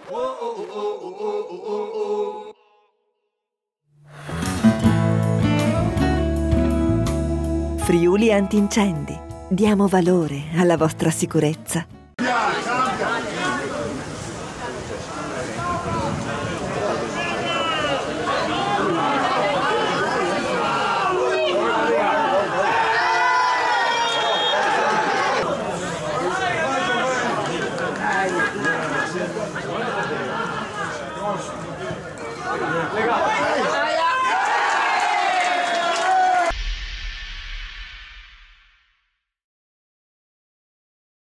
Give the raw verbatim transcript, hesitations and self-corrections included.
Friuli Antincendi. Diamo valore alla vostra sicurezza. Legal.